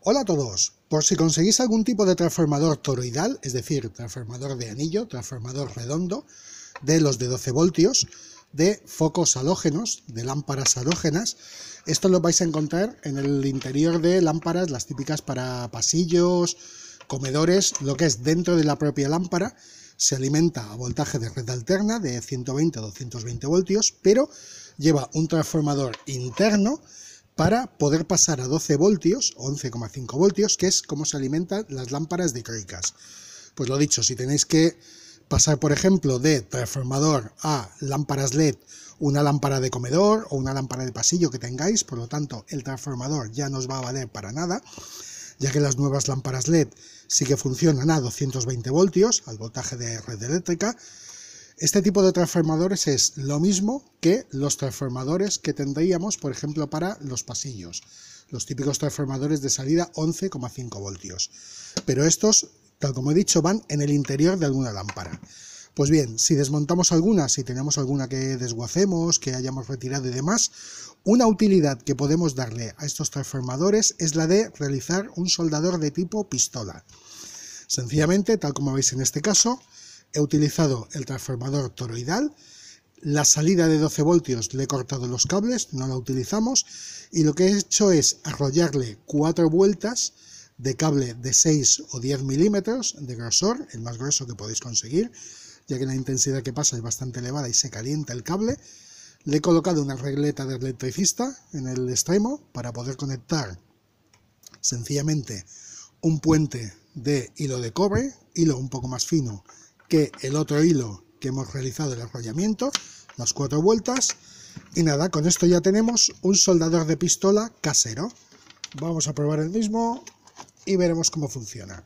Hola a todos, por si conseguís algún tipo de transformador toroidal, es decir, transformador de anillo, transformador redondo, de los de 12 voltios, de focos halógenos, de lámparas halógenas, esto lo vais a encontrar en el interior de lámparas, las típicas para pasillos, comedores, lo que es dentro de la propia lámpara. Se alimenta a voltaje de red alterna de 120 a 220 voltios, pero lleva un transformador interno para poder pasar a 12 voltios, 11,5 voltios, que es como se alimentan las lámparas dicricas. Pues lo dicho, si tenéis que pasar, por ejemplo, de transformador a lámparas LED, una lámpara de comedor o una lámpara de pasillo que tengáis, por lo tanto el transformador ya no os va a valer para nada, ya que las nuevas lámparas LED sí que funcionan a 220 voltios, al voltaje de red eléctrica. Este tipo de transformadores es lo mismo que los transformadores que tendríamos, por ejemplo, para los pasillos. Los típicos transformadores de salida 11,5 voltios. Pero estos, tal como he dicho, van en el interior de alguna lámpara. Pues bien, si desmontamos alguna, si tenemos alguna que desguacemos, que hayamos retirado y demás, una utilidad que podemos darle a estos transformadores es la de realizar un soldador de tipo pistola. Sencillamente, tal como veis en este caso, he utilizado el transformador toroidal, la salida de 12 voltios le he cortado los cables, no la utilizamos, y lo que he hecho es arrollarle 4 vueltas de cable de 6 o 10 milímetros de grosor, el más grueso que podéis conseguir, ya que la intensidad que pasa es bastante elevada y se calienta el cable. Le he colocado una regleta de electricista en el extremo para poder conectar sencillamente un puente de hilo de cobre, hilo un poco más fino que el otro hilo que hemos realizado el arrollamiento, las 4 vueltas, y nada, con esto ya tenemos un soldador de pistola casero. Vamos a probar el mismo y veremos cómo funciona.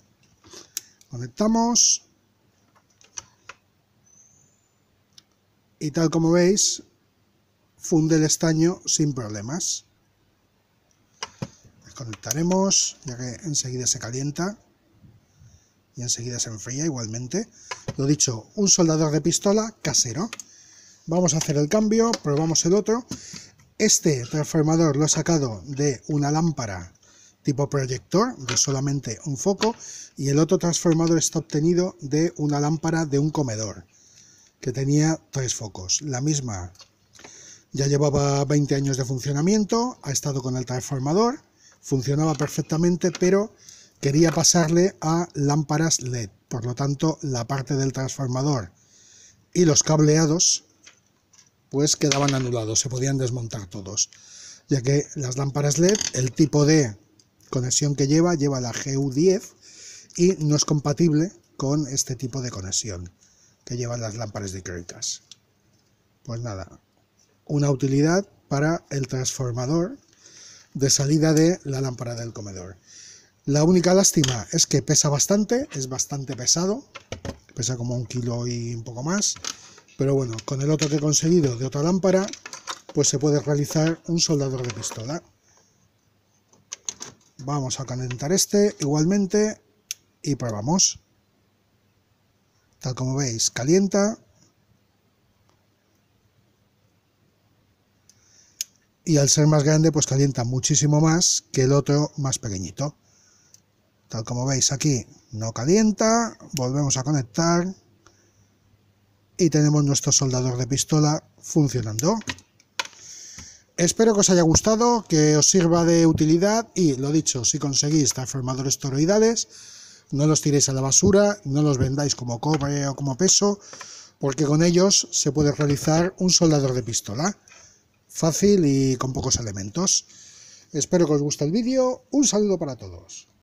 Conectamos y tal como veis funde el estaño sin problemas. Desconectaremos ya que enseguida se calienta y enseguida se enfría igualmente. Lo dicho, un soldador de pistola casero. Vamos a hacer el cambio, probamos el otro. Este transformador lo he sacado de una lámpara tipo proyector, de solamente un foco, y el otro transformador está obtenido de una lámpara de un comedor, que tenía 3 focos. La misma ya llevaba 20 años de funcionamiento, ha estado con el transformador, funcionaba perfectamente, pero quería pasarle a lámparas LED, por lo tanto la parte del transformador y los cableados pues quedaban anulados, se podían desmontar todos, ya que las lámparas LED, el tipo de conexión que lleva la GU10 y no es compatible con este tipo de conexión que llevan las lámparas dicricas. Pues nada, una utilidad para el transformador de salida de la lámpara del comedor. La única lástima es que pesa bastante, es bastante pesado, pesa como 1 kilo y un poco más, pero bueno, con el otro que he conseguido de otra lámpara, pues se puede realizar un soldador de pistola. Vamos a calentar este igualmente y probamos. Tal como veis, calienta. Y al ser más grande, pues calienta muchísimo más que el otro más pequeñito. Tal como veis aquí, no calienta. Volvemos a conectar. Y tenemos nuestro soldador de pistola funcionando. Espero que os haya gustado, que os sirva de utilidad y, lo dicho, si conseguís transformadores toroidales, no los tiréis a la basura, no los vendáis como cobre o como peso, porque con ellos se puede realizar un soldador de pistola. Fácil y con pocos elementos. Espero que os guste el vídeo. Un saludo para todos.